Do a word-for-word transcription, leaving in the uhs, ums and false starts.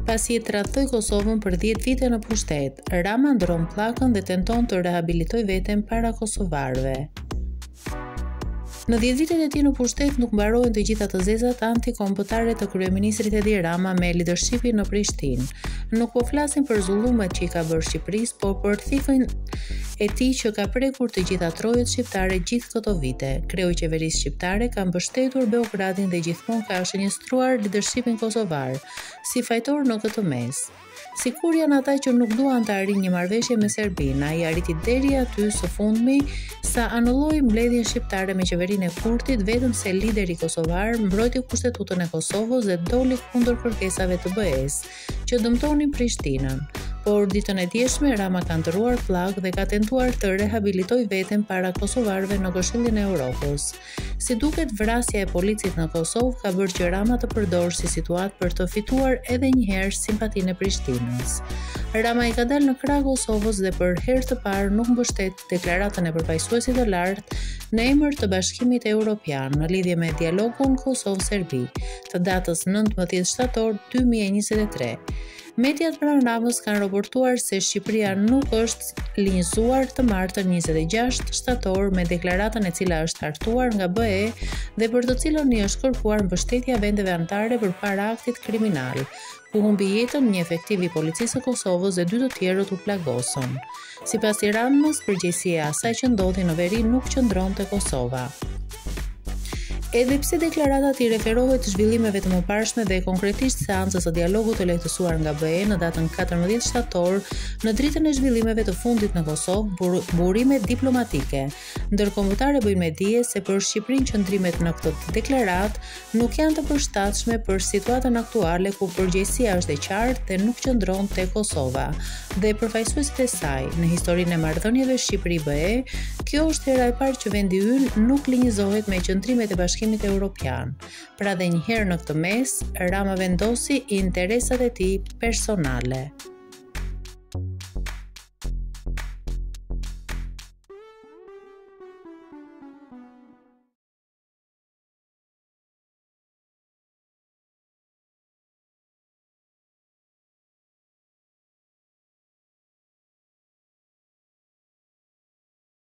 Pasi i tradhtoi Kosovën për dhjetë vite në pushtet, Rama ndërron pllakën dhe tenton të rehabilitojë veten para kosovarëve. Në dhjetë vitet e tij në pushtet nuk mbarojnë të gjitha të zezat antikombëtare të kryeministrit e tij Rama me lidershipin në Prishtinë. Nuk po flasin për zullumet që i ka bërë Shqipërisë, por për thikën e tij që ka prekur të gjitha trojet shqiptare gjithë këto vite. Kreu i qeverisë shqiptare ka mbështetur Beogradin dhe gjithmonë ka shënjestruar lidershipin kosovar si fajtor në këtë mes. Sikur janë ata që nuk duan të arrijnë një marrëveshje me Serbinë, ai arriti deri aty së fundmi sa anulloi mbledhjen shqiptare me qeverinë e Kurtit vetëm se lideri kosovar mbrojti kushtetutën e Kosovës dhe doli kundër kërkesave të B E-s që dëmtonin Prishtinën. Por ditën e djeshme Rama ka ndërruar pllakë dhe ka tentuar të rehabilitojë veten para kosovarëve në Këshillin e Europës. Si duket, vrasja e policit në Kosovë ka bërë që Rama të përdorë si situatë për të fituar edhe një herë simpatinë e Prishtinës. Rama i ka dalë në krah Kosovës dhe për herë të parë nuk mbështet deklaratën e përfaqësuesit të lartë në emër të Bashkimit Evropian në lidhje me dialogun Kosovë-Serbi të datës nëntëmbëdhjetë shtator dy mijë e njëzet e tre. Mediat pranë Ramës kanë raportuar se Shqipëria nuk është linjëzuar të martën njëzet e gjashtë shtator me deklaratën e cila është hartuar nga B E dhe për të cilën i është kërkuar mbështetja vendeve anëtare përpara aktit kriminal, ku humbi jetën një efektiv i policisë së Kosovës dhe dy të tjerët u plagosën. Sipas Ramës, përgjegjësia e asaj që ndodhi në veri nuk qëndronte Kosova. Edhe pse deklarata i referohet të zhvillimeve të mëparshme dhe konkretisht seancës së dialogut të lehtësuar nga B E në datën katërmbëdhjetë shtator, në dritën e zhvillimeve të fundit në Kosovë, burimet diplomatike ndërkombëtare bëjnë me dije se për Shqipërinë qëndrimet në këtë deklaratë nuk janë të përshtatshme për situatën aktuale ku përgjegjësia është e qartë dhe nuk qëndron te Kosova dhe përfaqësuesit e saj. Në historinë e marrëdhënieve Shqipëri-B E, kjo është hera e parë që vendi ynë nuk linjëzohet me qëndrimet e Bashkimit Evropian. Pra dhe një herë në këtë mes, Rama vendosi interesat e tij personale.